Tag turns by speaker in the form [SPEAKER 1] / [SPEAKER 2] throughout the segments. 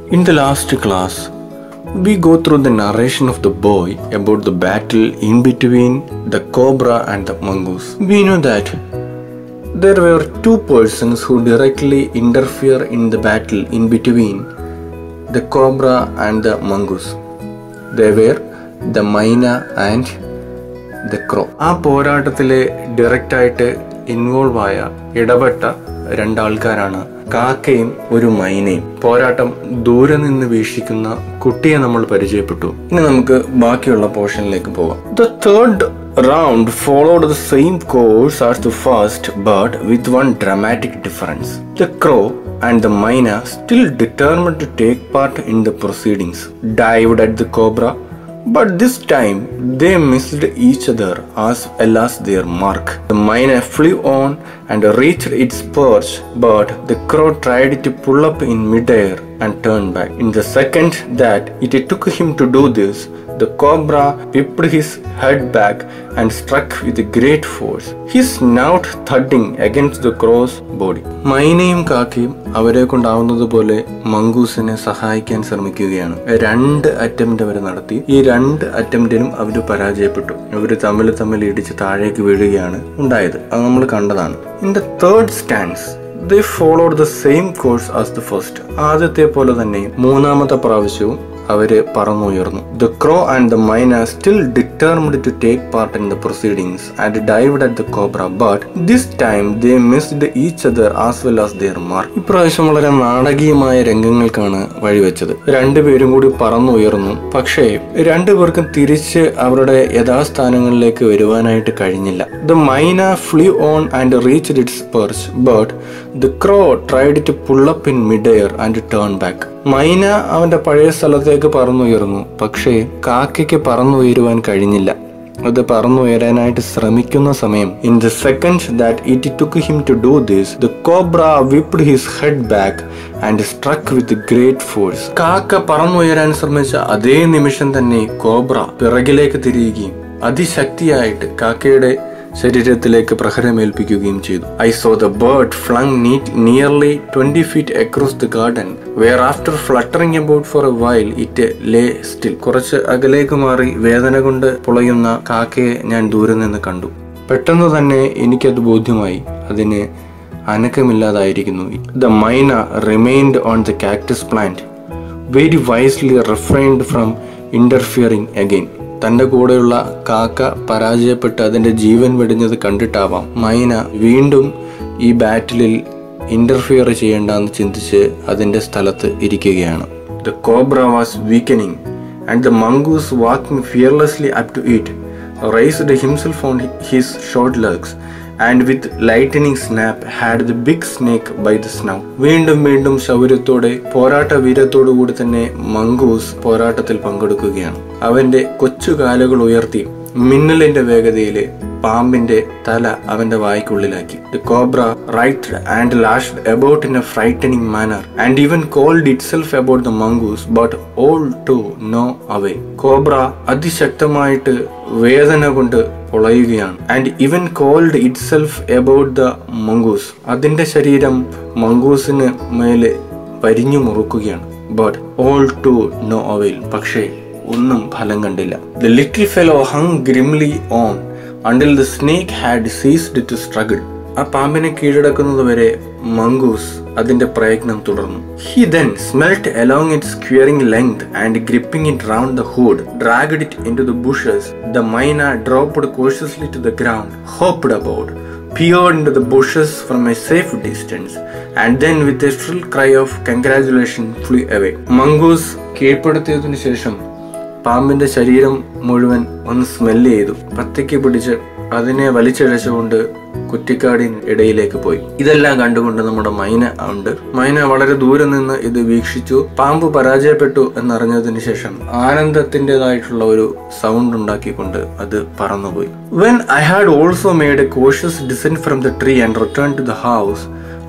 [SPEAKER 1] In the last class, we go through the narration of the boy about the battle in between the cobra and the mongoose. We know that there were two persons who directly interfere in the battle in between the cobra and the mongoose. They were the myna and the crow. ആ പോരാട്ടത്തിലെ direct ആയിട്ട് involve ആയ ഇടപെട്ട രണ്ടാൾക്കാരാണ് കാക്കയും ഒരു മൈനയും. പോരാട്ടം ദൂരെ നിന്ന് വീക്ഷിക്കുന്ന കുട്ടിയെ നമ്മൾ പരിചയപ്പെട്ടു. ഇനി നമുക്ക് ബാക്കിയുള്ള പോർഷനിലേക്ക് പോകാം. The third round followed the same course as the first, but with one dramatic difference. The crow and the myna, still determined to take part in the proceedings, dived at the cobra, but this time they missed each other as well as their mark. The myna flew on and reached its perch, but the crow tried to pull up in midair and turn back. In the second that it took him to do this, the cobra whipped his head back and struck with great force, his snout thudding against the crow's body. മൈനയും കാക്കയും അവരെ കൊണ്ടാവുന്നതുപോലെ മംഗൂസിനെ സഹായിക്കാൻ ശ്രമിക്കുകയാണ്. 2 attempt അവർ നടത്തി. ഈ 2 അറ്റംപ്റ്റിലും അവർ പരാജയപ്പെട്ടു. അവർ തമ്മിൽ ഇടിച്ച് താഴേക്ക് വീഴുകയാണ് ഉണ്ടായത്. അത് നമ്മൾ കണ്ടതാണ്. In the third stance, they followed the same course as the first. ആദ്യത്തെ പോലെ തന്നെ മൂന്നാമത്തെ പ്രാവശ്യവും അവര് പറന്നുയർന്നു. The crow and the myna still determined to take part in the proceedings and dived at the cobra, but this time they missed each other as well as their mark. ഇപ്രാവശ്യം വളരെ നാടകീയമായ രംഗങ്ങൾക്കാണ് വഴിവെച്ചത്. രണ്ടുപേരും കൂടി പറന്നുയർന്നു. പക്ഷേ രണ്ടുപേർക്കും തിരിച്ച് അവരുടെ യഥാസ്ഥാനങ്ങളിലേക്ക് വരുവാനായിട്ട് കഴിഞ്ഞില്ല. The myna flew on and reached its perch, but the crow tried to pull up in midair and turn back. മൈന അവന്റെ പഴയ സ്ഥലത്തേക്ക് പറന്നുയർന്നു. പക്ഷേ കാക്കയ്ക്ക് പറന്നുയരുവാൻ കഴിഞ്ഞില്ല. അത് പറന്നുയരാനായിട്ട് ശ്രമിക്കുന്ന സമയം, in the second that it took him to do this, the cobra whipped his head back and struck with great force. കാക്ക പറന്നുയരാൻ ശ്രമിച്ച അതേ നിമിഷം തന്നെ കോബ്ര പിറകിലേക്ക് തിരിയുകയും അതിശക്തിയായിട്ട് കാക്കയുടെ ശരീരത്തിലേക്ക് പ്രഹരമേൽപ്പിക്കുകയും ചെയ്തു. I saw the bird flung nearly 20 feet across the garden, where after fluttering about for a while it lay still. കുറച്ച് അകലേക്ക് മാറി വേദന കൊണ്ട് പുളയുന്ന കാക്കയെ ഞാൻ ദൂരെ നിന്ന് കണ്ടു. പെട്ടെന്ന് തന്നെ എനിക്കത് ബോധ്യമായി, അതിന് അനക്കമില്ലാതായിരിക്കുന്നു. The myna remained on the cactus plant, very wisely refrained from interfering again. തന്റെ കൂടെയുള്ള കാക്ക പരാജയപ്പെട്ട് അതിന്റെ ജീവൻ വെടിഞ്ഞത് കണ്ടിട്ടാവാം മൈന വീണ്ടും ഈ ബാറ്റിലിൽ ഇന്റർഫിയർ ചെയ്യേണ്ടെന്ന് ചിന്തിച്ച് അതിന്റെ സ്ഥലത്ത് ഇരിക്കുകയാണ്. The cobra was weakening and the mongoose, walking fearlessly up to it, raised himself on his short legs and with lightning snap had the big snake by the snout. വീണ്ടും ശൗര്യത്തോടെ പോരാട്ട വീരത്തോടു കൂടി തന്നെ മംഗൂസ് പോരാട്ടത്തിൽ പങ്കെടുക്കുകയാണ്. അവന്റെ കൊച്ചു കാലുകൾ ഉയർത്തി മിന്നലിന്റെ വേഗതയില് പാമ്പിന്റെ തല അവന്റെ വായ്ക്കുള്ളിലാക്കി. The cobra writhed and lashed about in a frightening manner and even called itself about the mongoose, but all to no avail. Cobra അതിശക്തമായിട്ട് വേദന കൊണ്ട് പൊളയുകയാണ്. And even coiled itself about the mongoose. അതിന്റെ ശരീരം മംഗൂസിന് മേലെ പരിഞ്ഞു മുറുക്കുകയാണ്. But all to no avail. പക്ഷേ ഒന്നും ഫലം കണ്ടില്ല. The little fellow hung grimly on until the snake had ceased to struggle. ആ പാമ്പിനെ കീഴടക്കുന്നതുവരെ മംഗൂസ് അതിന്റെ പ്രയത്നം തുടർന്നു. He then smelt along its squaring length and gripping it round the hood, dragged it into the bushes. The myna dropped cautiously to the ground, hopped about, peered into the bushes from a safe distance, and then with a shrill cry of congratulation flew away. Mongoose കീഴ്പ്പെടുത്തിയതിനു ശേഷം പാമ്പിന്റെ ശരീരം മുഴുവൻ ഒന്ന് smell ചെയ്തു. പത്തിക്ക് പിടിച്ച് അതിനെ വലിച്ചഴച്ചുകൊണ്ട് കുറ്റിക്കാടിന് ഇടയിലേക്ക് പോയി. ഇതെല്ലാം കണ്ടുകൊണ്ട് നമ്മുടെ മൈന ഉണ്ട്. മൈന വളരെ ദൂരെ നിന്ന് ഇത് വീക്ഷിച്ചു. പാമ്പ് പരാജയപ്പെട്ടു എന്നറിഞ്ഞതിന് ശേഷം ആനന്ദത്തിൻ്റെതായിട്ടുള്ള ഒരു സൗണ്ട് ഉണ്ടാക്കിക്കൊണ്ട് അത് പറന്നുപോയി. When I had also made a cautious descent from the tree and returned to the house,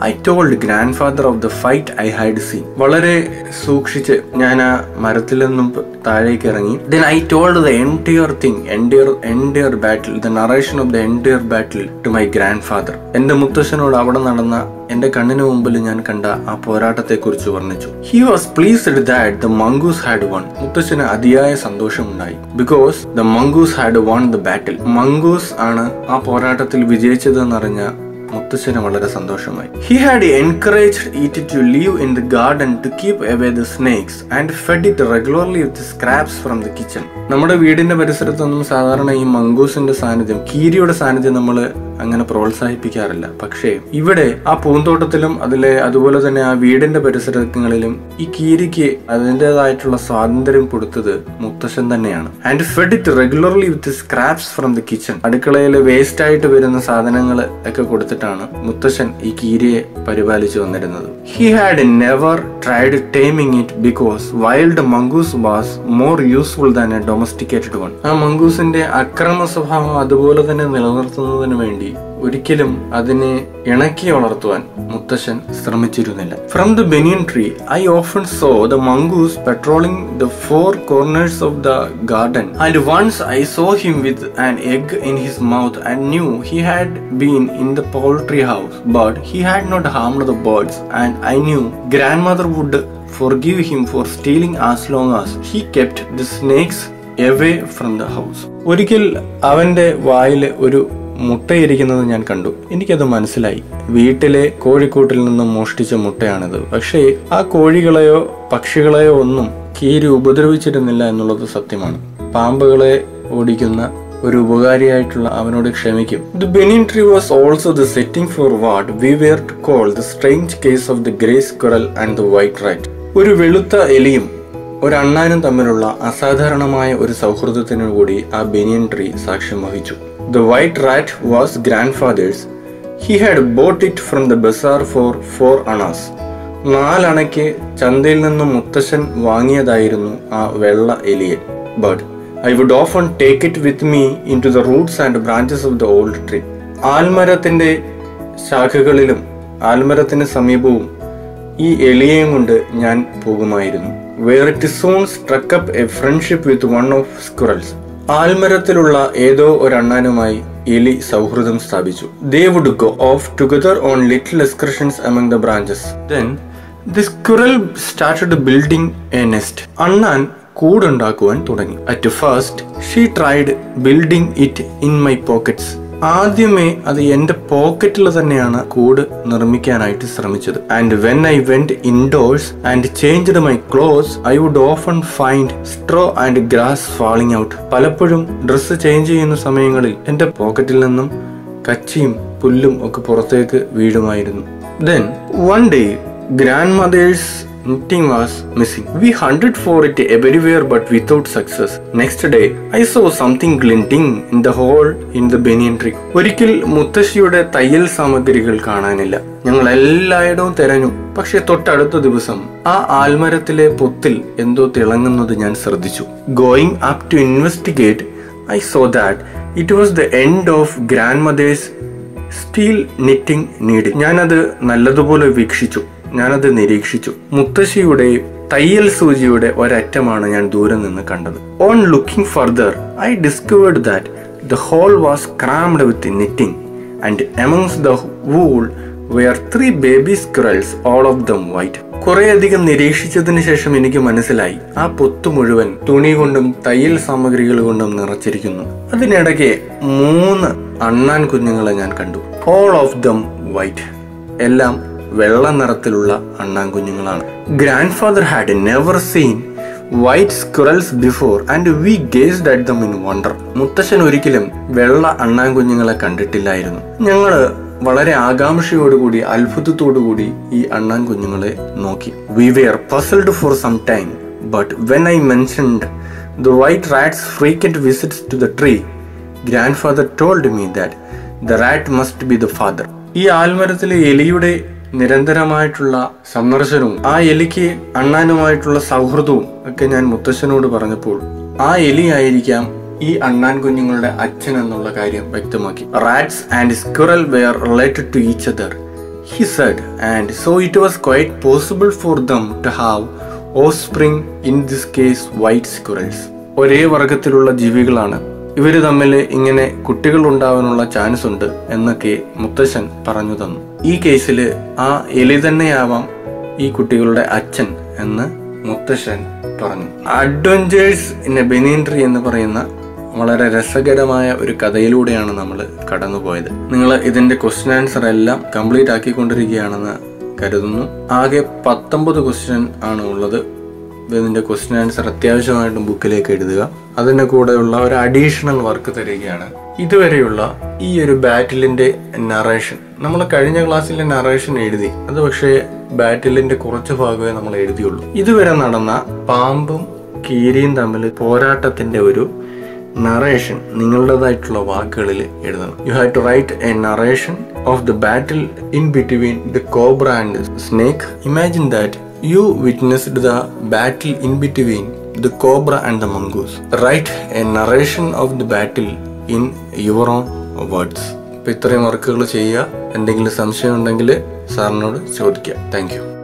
[SPEAKER 1] I told grandfather of the fight I had seen. വളരെ സൂക്ഷിച്ച് ഞാൻ ആ മരത്തിൽ നിന്നും താഴേക്ക് ഇറങ്ങി. Then I told the entire thing, entire battle, the narration of the entire battle to my grandfather. എന്റെ മുത്തശ്ശനോട് അവിടെ നടന്ന എന്റെ കണ്ണിന് മുമ്പിൽ ഞാൻ കണ്ട ആ പോരാട്ടത്തെ കുറിച്ച് വർണ്ണിച്ചു. He was pleased that the mongoose had won. മുത്തശ്ശന് അതിയായ സന്തോഷമുണ്ടായി. Because the mongoose had won the battle. mongoose ആണ് ആ പോരാട്ടത്തിൽ വിജയിച്ചതെന്നറിഞ്ഞ മുത്തശ്ശന് വളരെ സന്തോഷമായി. He had encouraged it to live in the garden to keep away the snakes and fed it regularly with scraps from the kitchen. നമ്മുടെ വീടിന്റെ പരിസരത്തൊന്നും സാധാരണ ഈ മംഗൂസിന്റെ സാന്നിധ്യം, കീരിയുടെ സാന്നിധ്യം നമ്മൾ അങ്ങനെ പ്രോത്സാഹിപ്പിക്കാറില്ല. പക്ഷേ ഇവിടെ ആ പൂന്തോട്ടത്തിലും അതുപോലെ തന്നെ ആ വീടിന്റെ പരിസരങ്ങളിലും ഈ കീരിക്ക് അതിൻ്റെതായിട്ടുള്ള സ്വാതന്ത്ര്യം കൊടുത്തത് മുത്തശ്ശൻ തന്നെയാണ്. And fed it regularly with scraps from the kitchen. അടുക്കളയിൽ വേസ്റ്റ് ആയിട്ട് വരുന്ന സാധനങ്ങൾ ഒക്കെ കൊടുത്തിട്ടാണ് മുത്തശ്ശൻ ഈ കീരിയെ പരിപാലിച്ചു വന്നിരുന്നത്. He had never tried taming it because wild mongoose was more useful than a domesticated one. ആ മംഗൂസിന്റെ അക്രമ സ്വഭാവം അതുപോലെ തന്നെ നിലനിർത്തുന്നതിന് വേണ്ടി ഒരിക്കലും അതിനെ ഇണക്കി വളർത്തുവാൻ മുത്തശ്ശൻ ശ്രമിച്ചിരുന്നില്ല. From the banyan tree, I often saw the mongoose patrolling the four corners of the garden, and once I saw him with an egg in his mouth and knew he had been in the poultry house, but he had not harmed the birds, and I knew grandmother would forgive him for stealing as long as he kept the snakes away from the house. ഒരിക്കൽ അവന്റെ വായിൽ ഒരു മുട്ടയിരിക്കുന്നത് ഞാൻ കണ്ടു. എനിക്കത് മനസ്സിലായി. വീട്ടിലെ കോഴിക്കൂട്ടിൽ നിന്നും മോഷ്ടിച്ച മുട്ടയാണിത്. പക്ഷേ ആ കോഴികളെയോ പക്ഷികളെയോ ഒന്നും കീരി ഉപദ്രവിച്ചിരുന്നില്ല എന്നുള്ളത് സത്യമാണ്. പാമ്പുകളെ ഓടിക്കുന്ന ഒരു ഉപകാരിയായിട്ടുള്ള അവനോട് ക്ഷമിക്കും. The banyan tree was also the setting for what we were to call the strange case of the grey squirrel and the white rat. ഒരു വെളുത്ത എലിയും ഒരു അണ്ണാനും തമ്മിലുള്ള അസാധാരണമായ ഒരു സൗഹൃദത്തിനു കൂടി ആ ബനിയൻ ട്രീ സാക്ഷ്യം വഹിച്ചു. The white rat was grandfather's. He had bought it from the bazaar for 4 annas. 4 അണയ്ക്ക് ചന്തയിൽ നിന്നും മുത്തശ്ശൻ വാങ്ങിയതായിരുന്നു ആ വെള്ള എലിയെ. But I would often take it with me into the roots and branches of the old tree. ആൽമരത്തിന്റെ ശാഖകളിലും ആൽമരത്തിന് സമീപവും ഈ എലിയെയും കൊണ്ട് ഞാൻ പോകുമായിരുന്നു. Where it soon struck up a friendship with one of squirrels. ആൽമരത്തിലുള്ള ഏതോ ഒരു അണ്ണാനുമായി എലി സൗഹൃദം സ്ഥാപിച്ചു. They would go off together on little excursions among the branches. Then the squirrel started building a nest. അണ്ണാൻ കൂടുണ്ടാക്കുവാൻ തുടങ്ങി. At first she tried building it in my pockets. ആദ്യമേ അത് എന്റെ പോക്കറ്റിൽ തന്നെയാണ് കൂട് നിർമ്മിക്കാനായിട്ട് ശ്രമിച്ചത്. And when I went indoors and changed my clothes, I would often find straw and grass falling out. പലപ്പോഴും ഡ്രസ്സ് ചേഞ്ച് ചെയ്യുന്ന സമയങ്ങളിൽ എന്റെ പോക്കറ്റിൽ നിന്നും കച്ചിയും പുല്ലും ഒക്കെ പുറത്തേക്ക് വീഴുമായിരുന്നു. Then one day grandmother's knitting was missing. We hunted for it everywhere but without success. Next day I saw something glinting in the hole in the banyan tree. ഒരിക്കൽ മുത്തശ്ശിയുടെ തയ്യൽ സാമഗ്രികൾ കാണാനില്ല. ഞങ്ങൾ എല്ലായിടവും തിരഞ്ഞു. പക്ഷെ തൊട്ടടുത്ത ദിവസം ആ ആൽമരത്തിലെ പൊത്തിൽ എന്തോ തിളങ്ങുന്നത് ഞാൻ ശ്രദ്ധിച്ചു. Going up to investigate, I saw that it was the end of grandmother's steel knitting needle. ഞാനത് നല്ലതുപോലെ വീക്ഷിച്ചു. ഞാനത് നിരീക്ഷിച്ചു. മുത്തശ്ശിയുടെ തയ്യൽ സൂചിയുടെ ഒരറ്റമാണ് ഞാൻ ദൂരെ നിന്ന് കണ്ടത്. On looking further, I discovered that the hole was crammed with knitting, and amongst the wool were 3 baby squirrels, all of them white. കുറേയധികം നിരീക്ഷിച്ചതിന് ശേഷം എനിക്ക് മനസ്സിലായി ആ പൊത്ത് മുഴുവൻ തുണി കൊണ്ടും തയ്യൽ സാമഗ്രികൾ കൊണ്ടും നിറച്ചിരിക്കുന്നു. അതിനിടയ്ക്ക് 3 അണ്ണാൻ കുഞ്ഞുങ്ങളെ ഞാൻ കണ്ടു. All of them white. എല്ലാം വെള്ള നിറത്തിലുള്ള അണ്ണാൻ കുഞ്ഞുങ്ങളാണ്. Grandfather had never seen white squirrels before and we gazed at them in wonder. മുത്തശ്ശൻ ഒരിക്കലും വെള്ള അണ്ണാൻ കുഞ്ഞുങ്ങളെ കണ്ടിട്ടില്ലായിരുന്നു. ഞങ്ങള് വളരെ ആകാംക്ഷയോടുകൂടി അത്ഭുതത്തോടുകൂടി ഈ അണ്ണാൻ കുഞ്ഞുങ്ങളെ നോക്കി. We were puzzled for some time, but when I mentioned the white rat's frequent visits to the tree, grandfather told me that the rat must be the father. ഈ ആൽമരത്തിലെ എലിയുടെ നിരന്തരമായിട്ടുള്ള സന്ദർശനവും ആ എലിക്ക് അണ്ണാനുമായിട്ടുള്ള സൗഹൃദവും ഒക്കെ ഞാൻ മുത്തശ്ശനോട് പറഞ്ഞപ്പോൾ ആ എലി ആയിരിക്കാം ഈ അണ്ണാൻ കുഞ്ഞുങ്ങളുടെ അച്ഛൻ എന്നുള്ള കാര്യം വ്യക്തമാക്കി. Rats and squirrel were related to each other. he said, and so it was quite possible for them to have offspring, in this case white squirrels. ഒരേ വർഗത്തിലുള്ള ജീവികളാണ്, ഇവർ തമ്മിൽ ഇങ്ങനെ കുട്ടികൾ ഉണ്ടാവാനുള്ള ചാൻസ് ഉണ്ട് എന്നൊക്കെ മുത്തശ്ശൻ പറഞ്ഞു തന്നു. ഈ കേസിൽ ആ എലി തന്നെയാവാം ഈ കുട്ടികളുടെ അച്ഛൻ എന്ന് മുത്തശ്ശൻ പറഞ്ഞു. Adventures in a banyan tree എന്ന് പറയുന്ന വളരെ രസകരമായ ഒരു കഥയിലൂടെയാണ് നമ്മൾ കടന്നുപോയത്. നിങ്ങൾ ഇതിന്റെ ക്വസ്റ്റ്യൻ ആൻസർ എല്ലാം കംപ്ലീറ്റ് ആക്കിക്കൊണ്ടിരിക്കുകയാണെന്ന് കരുതുന്നു. ആകെ 19 ക്വസ്റ്റ്യൻ ആണ് ഉള്ളത്. ഇതിന്റെ ക്വസ്റ്റ്യൻ ആൻസർ അത്യാവശ്യമായിട്ടും ബുക്കിലേക്ക് എഴുതുക. അതിന്റെ കൂടെയുള്ള ഒരു അഡീഷണൽ വർക്ക് തരികയാണ്. ഇതുവരെയുള്ള ഈ ഒരു ബാറ്റിലിന്റെ നറേഷൻ, നമ്മൾ കഴിഞ്ഞ ക്ലാസ്സിലെ നറേഷൻ എഴുതി, അത് പക്ഷേ ബാറ്റിലിന്റെ കുറച്ച് ഭാഗമേ നമ്മൾ എഴുതിയുള്ളൂ. ഇതുവരെ നടന്ന പാമ്പും കീരിയും തമ്മിൽ പോരാട്ടത്തിന്റെ ഒരു നറേഷൻ നിങ്ങളുടേതായിട്ടുള്ള വാക്കുകളിൽ എഴുതണം. You have to write a narration of the battle in between the cobra and snake. Imagine that you witnessed the battle in between the cobra and the mongoose. Write a narration of the battle in your own words. ഇത്രയും വർക്കുകൾ ചെയ്യുക. എന്തെങ്കിലും സംശയം ഉണ്ടെങ്കിൽ സാറിനോട് ചോദിക്കുക. Thank U.